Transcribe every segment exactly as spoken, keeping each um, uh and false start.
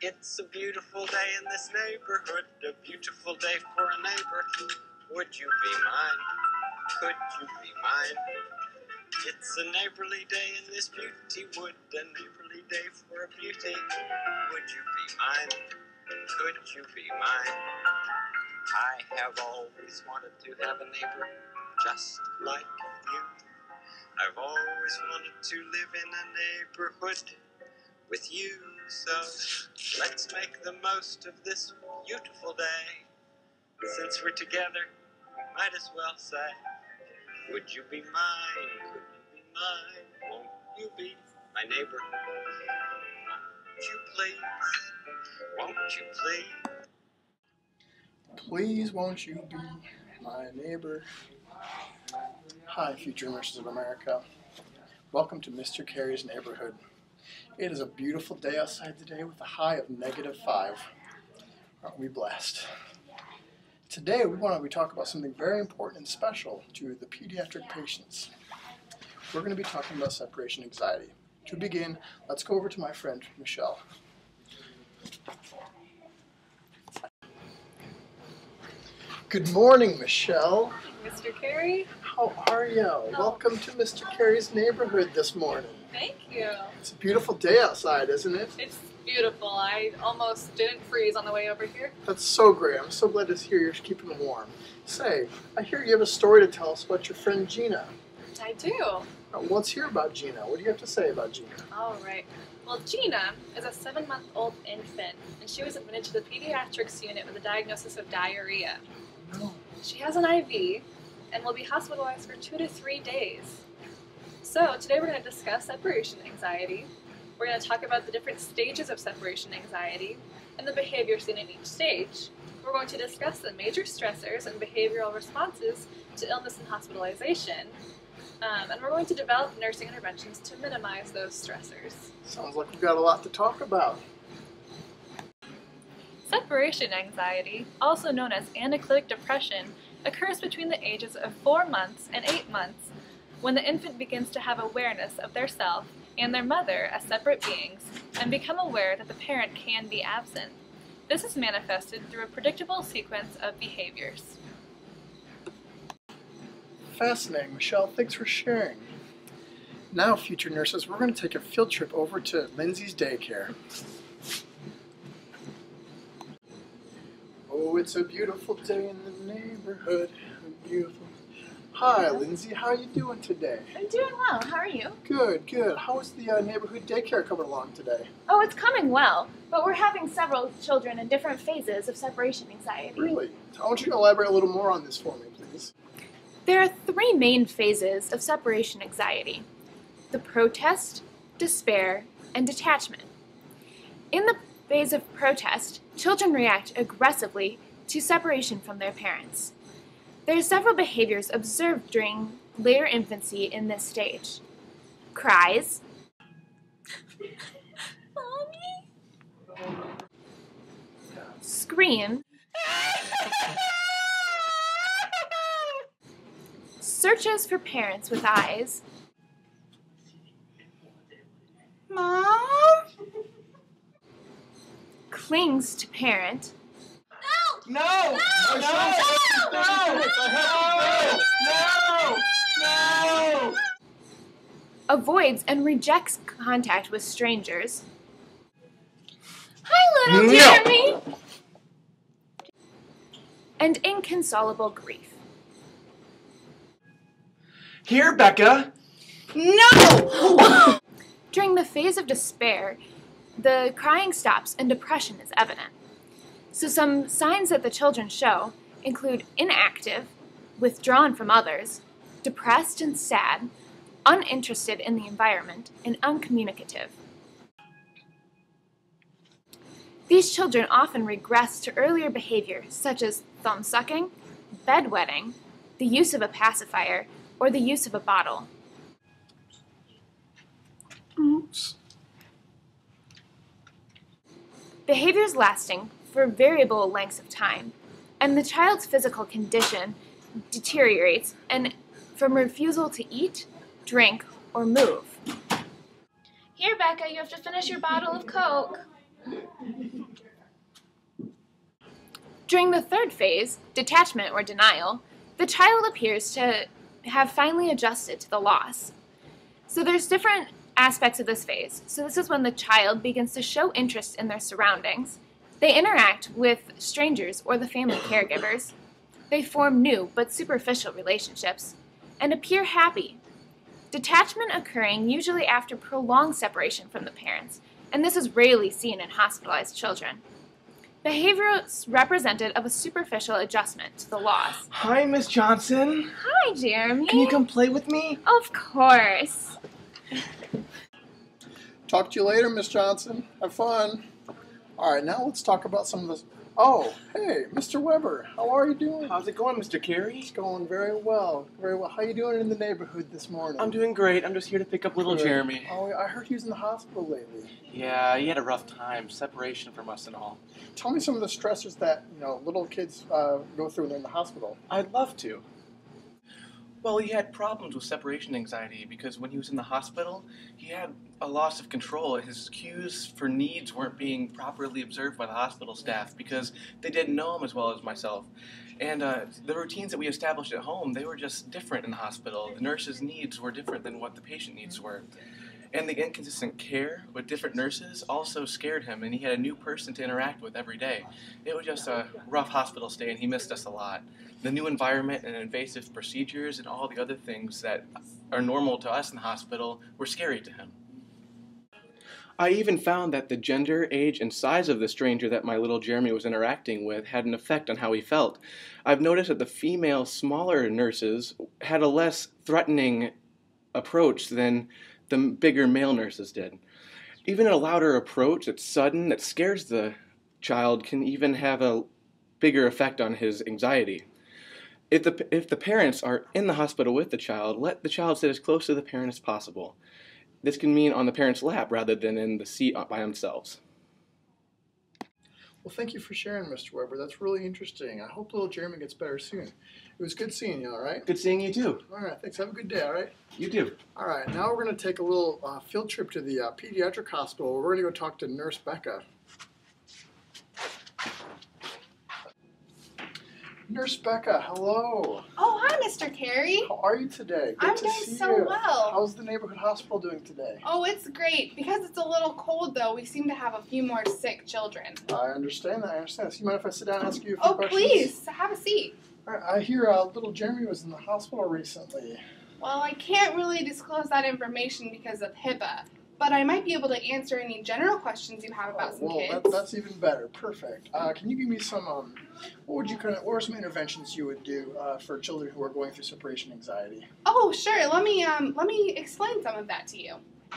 It's a beautiful day in this neighborhood, a beautiful day for a neighbor. Would you be mine? Could you be mine? It's a neighborly day in this beauty wood, a neighborly day for a beauty. Would you be mine? Could you be mine? I have always wanted to have a neighbor just like you. I've always wanted to live in a neighborhood with you. So let's make the most of this beautiful day. Since we're together, might as well say, would you be mine? Could you be mine? Won't you be my neighbor? Won't you please? Won't you please? Please won't you be my neighbor? Hi, future nurses of America. Welcome to Mister Cary's neighborhood. It is a beautiful day outside today with a high of negative five. Aren't we blessed? Today we want to talk about something very important and special to the pediatric patients. We're going to be talking about separation anxiety. To begin, let's go over to my friend Michelle. Good morning, Michelle. Mister Cary. How are you? Oh. Welcome to Mister Cary's neighborhood this morning. Thank you. It's a beautiful day outside, isn't it? It's beautiful. I almost didn't freeze on the way over here. That's so great. I'm so glad to hear you're keeping warm. Say, I hear you have a story to tell us about your friend Gina. I do. Now, let's hear about Gina. What do you have to say about Gina? All right. Well, Gina is a seven-month-old infant, and she was admitted to the pediatrics unit with a diagnosis of diarrhea. No. She has an I V and will be hospitalized for two to three days. So today we're going to discuss separation anxiety. We're going to talk about the different stages of separation anxiety and the behaviors seen in each stage. We're going to discuss the major stressors and behavioral responses to illness and hospitalization. Um, and we're going to develop nursing interventions to minimize those stressors. Sounds like we've got a lot to talk about. Separation anxiety, also known as anechoic depression, occurs between the ages of four months and eight months when the infant begins to have awareness of their self and their mother as separate beings and become aware that the parent can be absent. This is manifested through a predictable sequence of behaviors. Fascinating, Michelle. Thanks for sharing. Now, future nurses, we're going to take a field trip over to Lindsay's daycare. Oh, it's a beautiful day in the neighborhood. Beautiful. Hi, Lindsay. How are you doing today? I'm doing well. How are you? Good, good. How is the uh, neighborhood daycare coming along today? Oh, it's coming well, but we're having several children in different phases of separation anxiety. Really? I want you to elaborate a little more on this for me, please. There are three main phases of separation anxiety: the protest, despair, and detachment. In the phase of protest, children react aggressively to separation from their parents. There are several behaviors observed during later infancy in this stage. Cries, Mommy, screams, searches for parents with eyes, Mom, clings to parent, No! No! No! No! No! No! No! avoids and rejects contact with strangers. Hi, little No. Jeremy! And inconsolable grief. Here, Becca! No! During the phase of despair, the crying stops and depression is evident. So some signs that the children show include inactive, withdrawn from others, depressed and sad, uninterested in the environment, and uncommunicative. These children often regress to earlier behavior such as thumb sucking, bedwetting, the use of a pacifier, or the use of a bottle. Oops. Behaviors lasting for variable lengths of time, and the child's physical condition deteriorates and from refusal to eat, drink, or move. Here, Becca, you have to finish your bottle of Coke. During the third phase, detachment or denial, the child appears to have finally adjusted to the loss. So there's different aspects of this phase. So this is when the child begins to show interest in their surroundings. They interact with strangers or the family caregivers. They form new but superficial relationships and appear happy. Detachment occurring usually after prolonged separation from the parents, and this is rarely seen in hospitalized children. Behavior is representative of a superficial adjustment to the loss. Hi, Miss Johnson. Hi, Jeremy. Can you come play with me? Of course. Talk to you later, Miss Johnson. Have fun. All right, now let's talk about some of this. Oh, hey, Mister Weber. How are you doing? How's it going, Mister Cary? It's going very well. Very well. How you doing in the neighborhood this morning? I'm doing great. I'm just here to pick up little Good. Jeremy. Oh, I heard he was in the hospital lately. Yeah, he had a rough time. Separation from us and all. Tell me some of the stressors that, you know, little kids uh, go through when they're in the hospital. I'd love to. Well, he had problems with separation anxiety because when he was in the hospital, he had a loss of control. His cues for needs weren't being properly observed by the hospital staff because they didn't know him as well as myself. And uh, the routines that we established at home, they were just different in the hospital. The nurses' needs were different than what the patient needs were. And the inconsistent care with different nurses also scared him, and he had a new person to interact with every day. It was just a rough hospital stay, and he missed us a lot. The new environment and invasive procedures and all the other things that are normal to us in the hospital were scary to him. I even found that the gender, age, and size of the stranger that my little Jeremy was interacting with had an effect on how he felt. I've noticed that the female, smaller nurses had a less threatening approach than the bigger male nurses did. Even a louder approach that's sudden, that scares the child, can even have a bigger effect on his anxiety. If the, if the parents are in the hospital with the child, let the child sit as close to the parent as possible. This can mean on the parent's lap rather than in the seat by themselves. Well, thank you for sharing, Mister Weber. That's really interesting. I hope little Jeremy gets better soon. It was good seeing you, all right? Good seeing you too. All right, thanks. Have a good day, all right? You too. All right, now we're going to take a little uh, field trip to the uh, pediatric hospital. We're going to go talk to Nurse Becca. Nurse Becca, hello. Oh, hi, Mister Cary. How are you today? Good I'm to doing see so you. well. How's the neighborhood hospital doing today? Oh, it's great. Because it's a little cold, though, we seem to have a few more sick children. I understand that. I understand. So you mind if I sit down and ask you a few Oh, questions? please, have a seat. All right, I hear uh, little Jeremy was in the hospital recently. Well, I can't really disclose that information because of HIPAA, but I might be able to answer any general questions you have about Oh, some well, kids. that, that's even better. Perfect. Uh, can you give me some, um, what would you kind of, what are some interventions you would do uh, for children who are going through separation anxiety? Oh, sure. Let me um, let me explain some of that to you.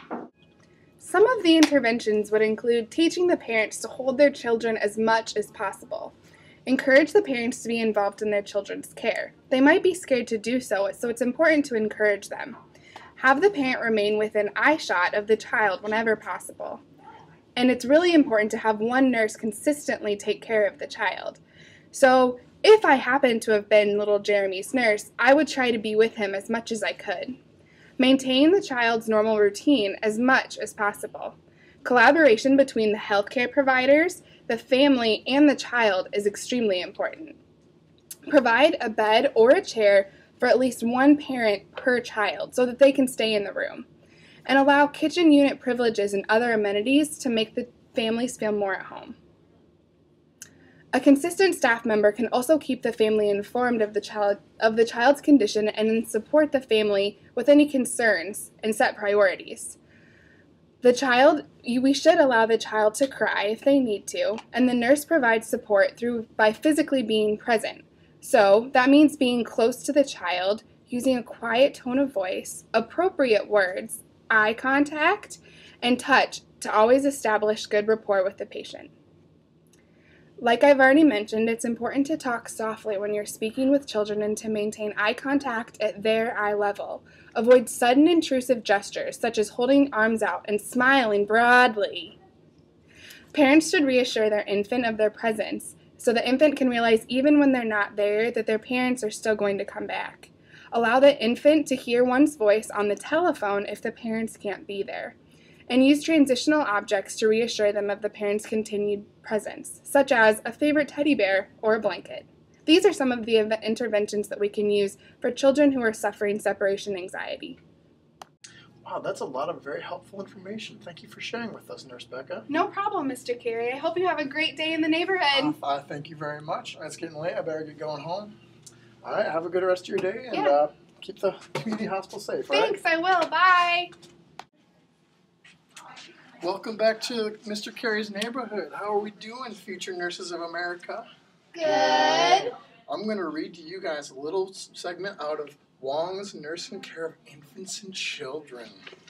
Some of the interventions would include teaching the parents to hold their children as much as possible. Encourage the parents to be involved in their children's care. They might be scared to do so, so it's important to encourage them. Have the parent remain within eyeshot of the child whenever possible. And it's really important to have one nurse consistently take care of the child. So if I happen to have been little Jeremy's nurse, I would try to be with him as much as I could. Maintain the child's normal routine as much as possible. Collaboration between the healthcare providers, the family, and the child is extremely important. Provide a bed or a chair for at least one parent per child so that they can stay in the room. And allow kitchen unit privileges and other amenities to make the families feel more at home. A consistent staff member can also keep the family informed of the child of the child's condition and support the family with any concerns and set priorities. The child, we should allow the child to cry if they need to, and the nurse provides support through by physically being present. So that means being close to the child, using a quiet tone of voice, appropriate words, eye contact, and touch to always establish good rapport with the patient. Like I've already mentioned, it's important to talk softly when you're speaking with children and to maintain eye contact at their eye level. Avoid sudden intrusive gestures such as holding arms out and smiling broadly. Parents should reassure their infant of their presence so the infant can realize even when they're not there that their parents are still going to come back. Allow the infant to hear one's voice on the telephone if the parents can't be there. and use transitional objects to reassure them of the parent's continued presence, such as a favorite teddy bear or a blanket. These are some of the interventions that we can use for children who are suffering separation anxiety. Wow, that's a lot of very helpful information. Thank you for sharing with us, Nurse Becca. No problem, Mister Cary. I hope you have a great day in the neighborhood. Uh, uh, thank you very much. It's getting late. I better get going home. All right, have a good rest of your day, and Yeah. uh, keep the community hospital safe, all right? Thanks, I will. Bye. Welcome back to Mister Cary's neighborhood. How are we doing, future nurses of America? Good. I'm going to read to you guys a little segment out of Wong's Nursing Care of Infants and Children.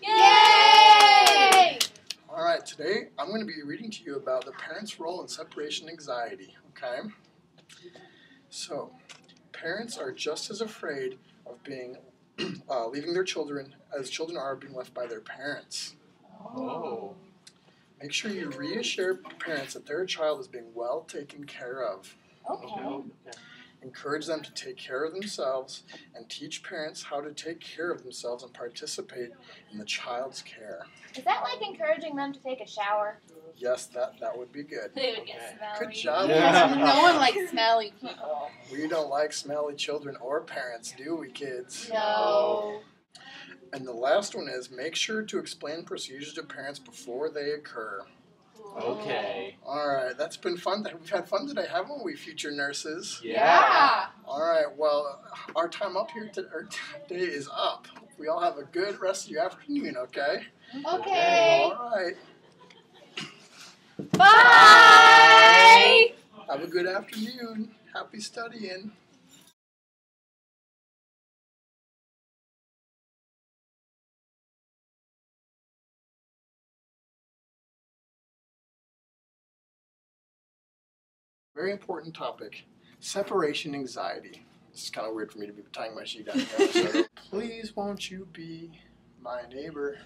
Yay! All right, today I'm going to be reading to you about the parent's role in separation anxiety, okay? So, parents are just as afraid of being uh, leaving their children as children are being left by their parents. Oh. Make sure you reassure parents that their child is being well taken care of. Okay. Encourage them to take care of themselves and teach parents how to take care of themselves and participate in the child's care. Is that like encouraging them to take a shower? Yes, that, that would be good. They would get smelly. Good job. No one likes smelly people. We don't like smelly children or parents, do we, kids? No. And the last one is make sure to explain procedures to parents before they occur. Okay. All right, that's been fun. We've had fun today, haven't we, future nurses? Yeah. All right, well, our time up here to, our day is up. We all have a good rest of your afternoon, okay? Okay. All right. Bye. Have a good afternoon. Happy studying. Very important topic, separation anxiety. This is kind of weird for me to be tying my sheet down here. So please won't you be my neighbor?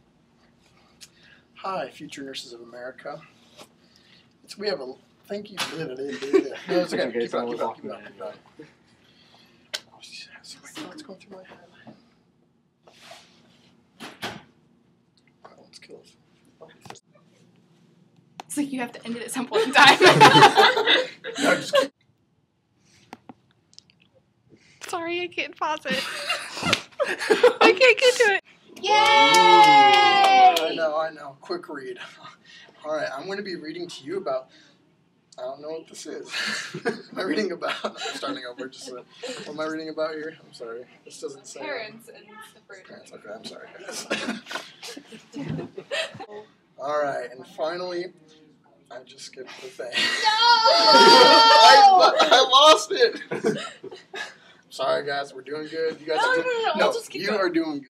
Hi, future nurses of America. It's, we have a, thank you for that. No, it's okay. Keep on, keep on, keep on, keep on. Oh, so many thoughts going through my head. All right, let's kill this. It's like you have to end it at some point in time. No, just keep. Sorry, I can't pause it. I can't get to it. Yay! I know, I know. Quick read. All right, I'm going to be reading to you about, I don't know what this is. Am I reading about, I'm starting over, just, uh, what am I reading about here? I'm sorry. This doesn't say. Parents and separation. Parents, okay, I'm sorry, guys. All right, and finally, I just skipped the thing. No! I, I lost it. Sorry, guys, we're doing good. You guys No, are no, doing, no, no, we'll just keep you going. are doing good.